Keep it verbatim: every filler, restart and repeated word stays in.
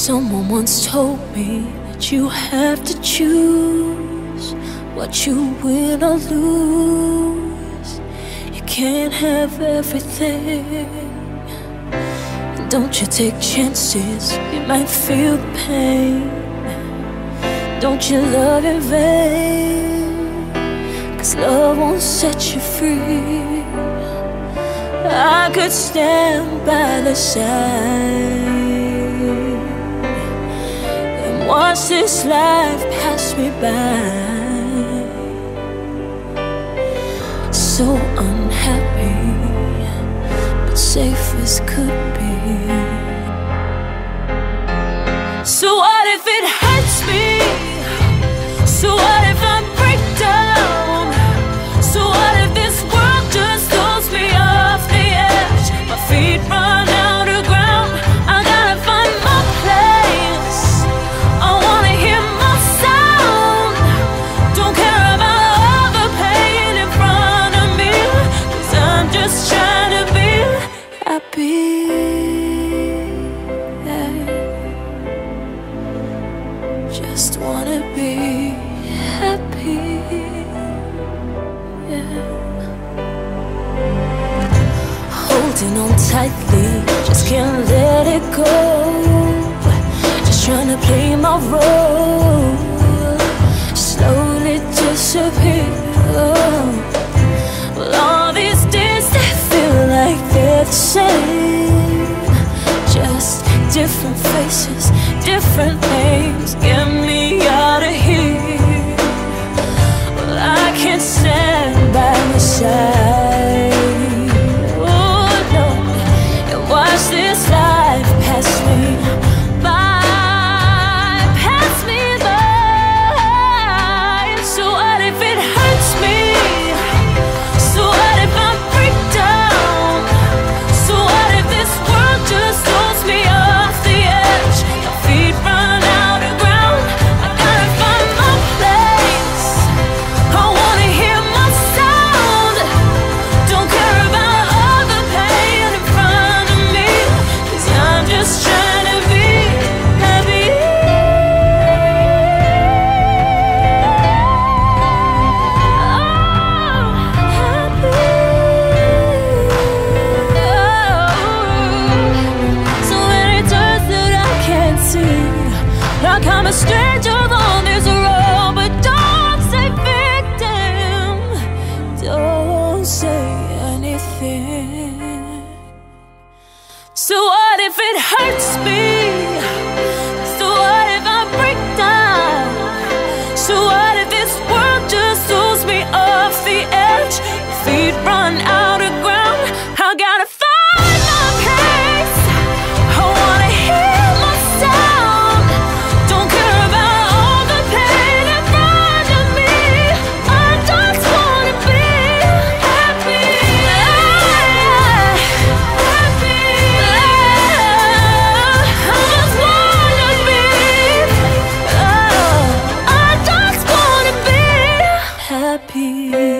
Someone once told me that you have to choose what you win or lose. You can't have everything. Don't you take chances, you might feel the pain. Don't you love in vain, 'cause love won't set you free. I could stand by the side and watch this life pass me by, so unhappy, but safe as could be. So what if it hurts me? So what if I break down? So what if this world just throws me off the edge? My feet run out of ground, I gotta find my place. I wanna hear my sound. Don't care about all the pain in front of me, 'cause I'm just trying to be happy. Just wanna be happy, yeah. Holding on tightly, just can't let it go. Just trying to play my role, slowly disappear. Well, all these days they feel like they're the same, just different faces, different names. Get me out of here. Well, I can't stand by my side, oh no, and watch this life pass me by, pass me by. So what if it hurts me? So what if I break down? So what if this world just throws me off the edge? My feet run out of ground, I gotta find my place. I wanna hear my sound. Don't care about all the pain in front of me, 'cause I'm just trying to be happy. Oh, happy. Oh. So many turns that I can't see, like I'm a stranger on this road. But don't say victim, don't say anything. So what if it hurts me? So what if I break down? So what if this world just throws me off the edge? Feet run out of ground, I gotta find my pace. I wanna hear my sound. Don't care about all the pain in front of me, I just wanna be happy. Happy. I just wanna be, oh, I just wanna be happy.